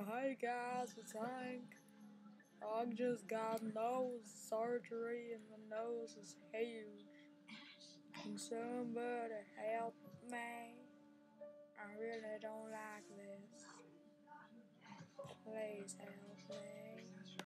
Hey guys, it's Hank. I just got nose surgery and the nose is huge. Can somebody help me? I really don't like this. Please help me.